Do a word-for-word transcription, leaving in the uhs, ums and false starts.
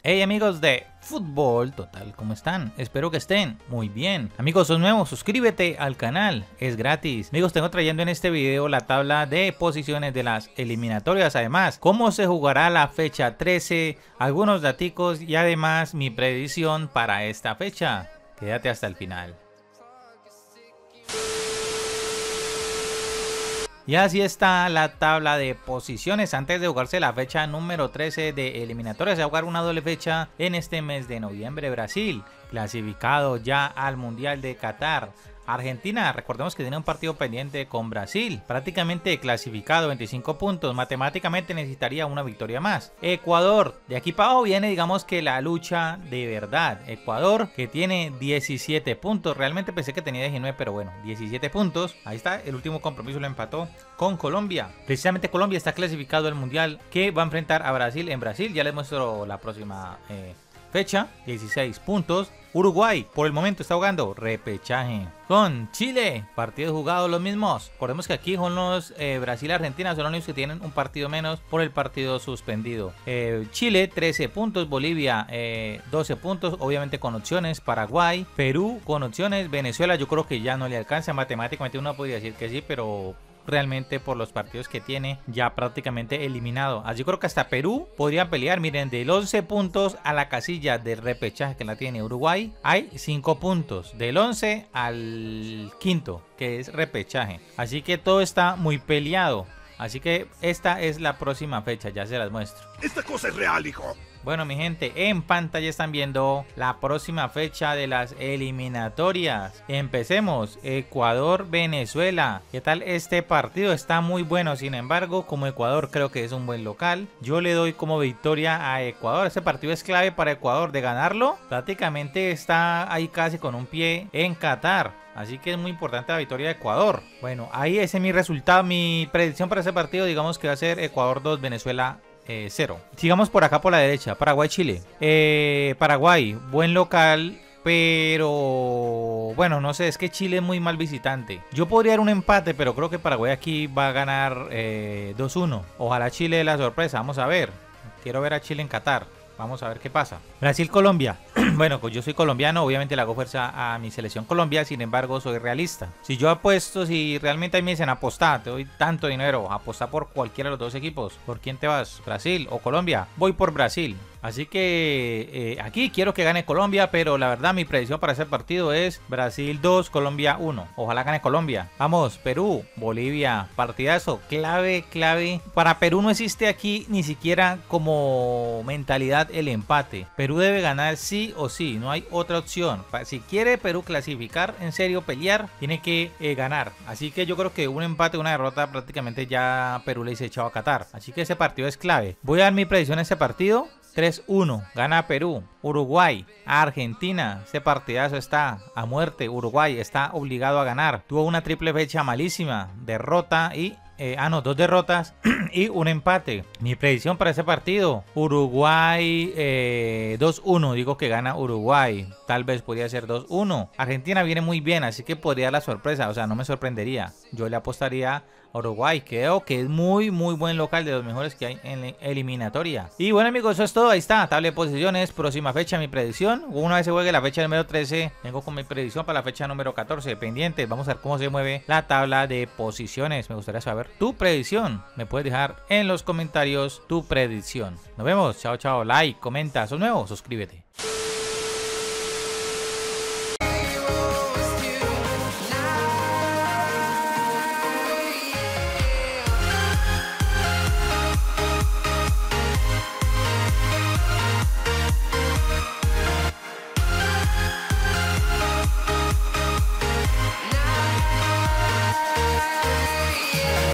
Hey amigos de Fútbol Total, ¿cómo están? Espero que estén muy bien. Amigos, sos nuevos, suscríbete al canal, es gratis. Amigos, tengo trayendo en este video la tabla de posiciones de las eliminatorias. Además, cómo se jugará la fecha trece, algunos daticos y además mi predicción para esta fecha. Quédate hasta el final. Y así está la tabla de posiciones. Antes de jugarse la fecha número trece de eliminatorias, se va a jugar una doble fecha en este mes de noviembre. Brasil, clasificado ya al Mundial de Qatar. Argentina, recordemos que tiene un partido pendiente con Brasil, prácticamente clasificado, veinticinco puntos, matemáticamente necesitaría una victoria más. Ecuador, de aquí para abajo viene digamos que la lucha de verdad. Ecuador que tiene diecisiete puntos, realmente pensé que tenía diecinueve, pero bueno, diecisiete puntos. Ahí está, el último compromiso lo empató con Colombia. Precisamente Colombia está clasificado al Mundial que va a enfrentar a Brasil en Brasil. Ya les muestro la próxima eh, fecha, dieciséis puntos. Uruguay, por el momento está jugando repechaje con Chile, partidos jugados los mismos. Recordemos que aquí son los eh, Brasil y Argentina, son los únicos que tienen un partido menos por el partido suspendido. eh, Chile trece puntos, Bolivia eh, doce puntos, obviamente con opciones. Paraguay, Perú con opciones, Venezuela yo creo que ya no le alcanza, matemáticamente uno podría decir que sí, pero realmente por los partidos que tiene ya prácticamente eliminado. Así creo que hasta Perú podría pelear. Miren, del once puntos a la casilla de repechaje que la tiene Uruguay hay cinco puntos, del once al quinto que es repechaje, así que todo está muy peleado. Así que esta es la próxima fecha, ya se las muestro. Esta cosa es real, hijo. Bueno, mi gente, en pantalla están viendo la próxima fecha de las eliminatorias. Empecemos, Ecuador-Venezuela. ¿Qué tal este partido? Está muy bueno, sin embargo, como Ecuador creo que es un buen local, yo le doy como victoria a Ecuador. Este partido es clave para Ecuador, de ganarlo, prácticamente está ahí casi con un pie en Qatar. Así que es muy importante la victoria de Ecuador. Bueno, ahí ese es mi resultado, mi predicción para ese partido. Digamos que va a ser Ecuador dos, Venezuela Eh, cero. Sigamos por acá por la derecha. Paraguay-Chile. Eh, Paraguay, buen local, pero bueno, no sé, es que Chile es muy mal visitante. Yo podría dar un empate, pero creo que Paraguay aquí va a ganar eh, dos uno. Ojalá Chile dé la sorpresa, vamos a ver. Quiero ver a Chile en Qatar. Vamos a ver qué pasa. Brasil-Colombia. Bueno, pues yo soy colombiano, obviamente le hago fuerza a mi selección Colombia, sin embargo soy realista. Si yo apuesto, si realmente ahí me dicen apostar, te doy tanto dinero, apostar por cualquiera de los dos equipos, ¿por quién te vas? ¿Brasil o Colombia? Voy por Brasil. Así que eh, aquí quiero que gane Colombia, pero la verdad mi predicción para ese partido es Brasil dos, Colombia uno. Ojalá gane Colombia. Vamos, Perú, Bolivia, partidazo, clave, clave. Para Perú no existe aquí ni siquiera como mentalidad el empate. Perú debe ganar sí o sí, no hay otra opción. Si quiere Perú clasificar, en serio pelear, tiene que eh, ganar. Así que yo creo que un empate, una derrota prácticamente ya Perú le hizo echado a Qatar. Así que ese partido es clave. Voy a dar mi predicción en ese partido. tres uno, gana Perú. Uruguay, Argentina, este partidazo está a muerte. Uruguay está obligado a ganar. Tuvo una triple fecha malísima, derrota y... Eh, ah, no, dos derrotas y un empate. Mi predicción para ese partido, Uruguay eh, dos uno, digo que gana Uruguay. Tal vez podría ser dos uno. Argentina viene muy bien, así que podría dar la sorpresa, o sea, no me sorprendería. Yo le apostaría a Uruguay, creo que es muy muy buen local, de los mejores que hay en la eliminatoria. Y bueno amigos, eso es todo, ahí está, tabla de posiciones, próxima fecha, mi predicción. Una vez se juegue la fecha número trece, vengo con mi predicción para la fecha número catorce, pendientes. Vamos a ver cómo se mueve la tabla de posiciones. Me gustaría saber tu predicción, me puedes dejar en los comentarios tu predicción. Nos vemos, chao chao, like, comenta, sos nuevo, suscríbete.